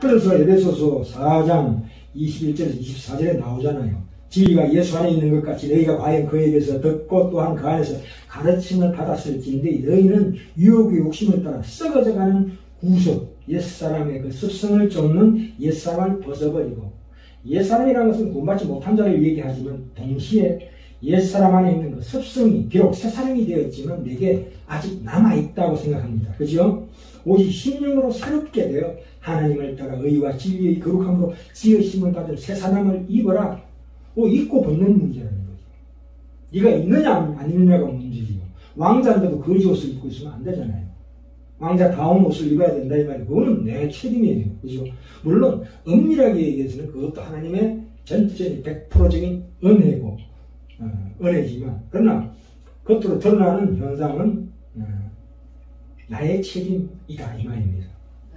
그래서 에베소서 4장 21절에서 24절에 나오잖아요. 진리가 예수 안에 있는 것 같이 너희가 과연 그에게서 듣고 또한 그 안에서 가르침을 받았을지인데 너희는 유혹의 욕심을 따라 썩어져가는 구속, 옛사람의 그 습성을 쫓는 옛사람을 벗어버리고, 옛사람이라는 것은 구원받지 못한 자를 얘기하지만 동시에 옛사람 안에 있는 그 습성이 비록 새사람이 되었지만 내게 아직 남아있다고 생각합니다. 그죠? 오직 심령으로 새롭게 되어 하나님을 따라 의와 진리의 거룩함으로 지으심을 받을 새사람을 입어라. 입고 벗는 문제라는 거죠. 네가 있느냐 안 있느냐가 문제지요. 왕자인데도 거지 옷을 입고 있으면 안 되잖아요. 왕자다운 옷을 입어야 된다 이 말이에요. 그거는 내 책임이에요. 그죠? 물론 엄밀하게 얘기해서는 그것도 하나님의 전적인 100%적인 은혜고 은혜지만, 그러나 겉으로 드러나는 현상은 나의 책임이다 이 말입니다.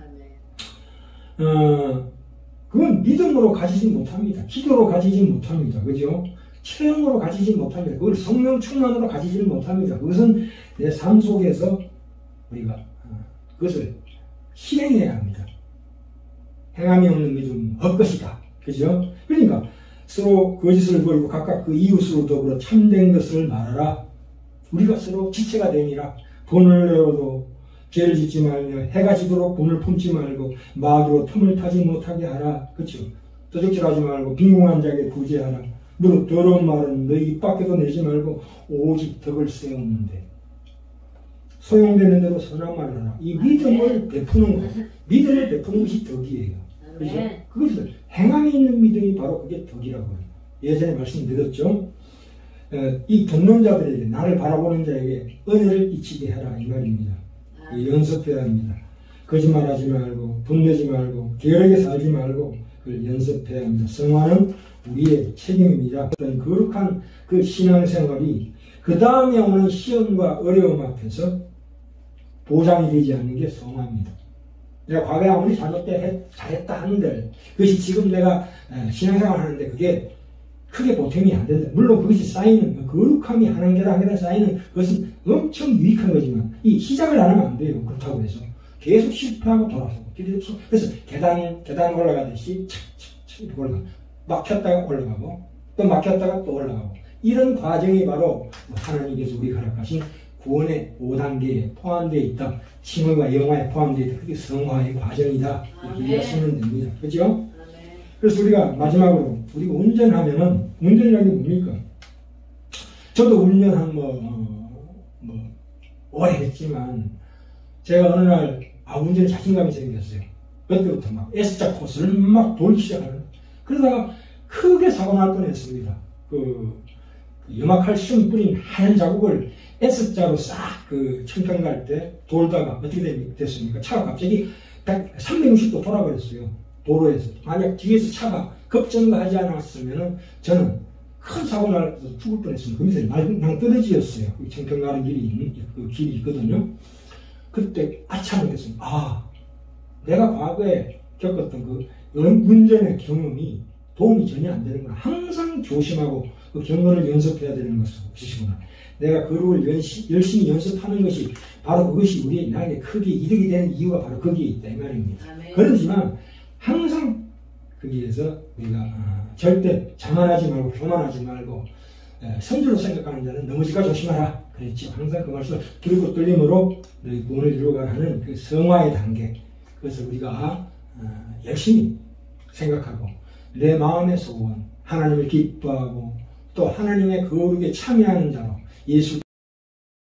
그건 믿음으로 가지지 못합니다. 기도로 가지지 못합니다. 그죠? 체험으로 가지지 못합니다. 그걸 성령 충만으로 가지지 못합니다. 그것은 내 삶 속에서 우리가 그것을 실행해야 합니다. 행함이 없는 믿음은 헛것이다. 그죠? 그러니까 서로 거짓을 버리고 각각 그 이웃으로 더불어 참된 것을 말하라. 우리가 서로 지체가 되니라. 돈을 내어도 죄를 짓지 말며 해가 지도록 돈을 품지 말고 마귀로 틈을 타지 못하게 하라. 그렇죠? 도적질하지 말고 빈궁한 자에게 구제하라. 무릇 더러운 말은 너희 입 밖에도 내지 말고 오직 덕을 세우는데 소용되는 대로 선한 말을 하라. 이 믿음을 베푸는 것, 믿음을 베푸는 것이 덕이에요. 그렇죠? 그것을 행함이 있는 믿음이 바로 그게 덕이라고 해요. 예전에 말씀드렸죠? 이 듣는 자들에게, 나를 바라보는 자에게 은혜를 끼치게 하라 이 말입니다. 연습해야 합니다. 거짓말하지 말고 분내지 말고 게으르게 살지 말고 그걸 연습해야 합니다. 성화는 우리의 책임입니다. 어떤 거룩한 그 신앙생활이 그 다음에 오는 시험과 어려움 앞에서 보장이 되지 않는 게 성화입니다. 내가 과거에 아무리 잘했다 하는데 그것이 지금 내가 신앙생활 하는데 그게 크게 보탬이 안 된다. 물론 그것이 쌓이는 거룩함이 한 계단 한 계단 쌓이는 그것은 엄청 유익한 거지만 이 시작을 안 하면 안 돼요. 그렇다고 해서 계속 실패하고 돌아서고 그래서 계단 올라가듯이 착착착 올라가 막혔다가 올라가고 또 막혔다가 또 올라가고 이런 과정이 바로 하나님께서 우리가 허락하신 구원의 5단계에 포함되어 있다. 칭의와 영화에 포함되어 있다. 그게 성화의 과정이다. 이렇게 이해하시면 됩니다. 그렇죠? 그래서 우리가 마지막으로 우리가 운전하면은 운전이라는 게 뭡니까? 저도 운전 한 오래 했지만 제가 어느 날 운전에 자신감이 생겼어요. 그때부터 막 S자 코스를 막 돌기 시작하는. 그러다가 크게 사고 날 뻔했습니다. 염화칼슘 뿌린 하얀 자국을 S자로 싹 청평 갈 때 돌다가 어떻게 됐습니까? 차가 갑자기 360도 돌아버렸어요. 도로에서. 만약 뒤에서 차가 급정거하지 않았으면 저는 큰 사고 나서 죽을 뻔했습니다. 그 밑에 낭 떨어지였어요. 청평 가는 길이 있거든요. 그때 아차하게 됐습니다. 내가 과거에 겪었던 그 운전의 경험이 도움이 전혀 안 되는구나. 항상 조심하고 그 경험을 연습해야 되는 것이구나. 내가 거룩을 열심히 연습하는 것이 바로 그것이 우리 나에게 크게 이득이 되는 이유가 바로 거기에 있다 이 말입니다. 그렇지만 항상 거기에서 우리가 절대 자만하지 말고 교만하지 말고 선주로 생각하는 자는 넘어질까 조심하라 그랬죠. 항상 그 말씀을 들고 떨림으로 너희 구원을 이루어가라 하는 그 성화의 단계, 그것을 우리가 열심히 생각하고 내 마음의 소원, 하나님을 기뻐하고 또 하나님의 거룩에 참여하는 자로 예수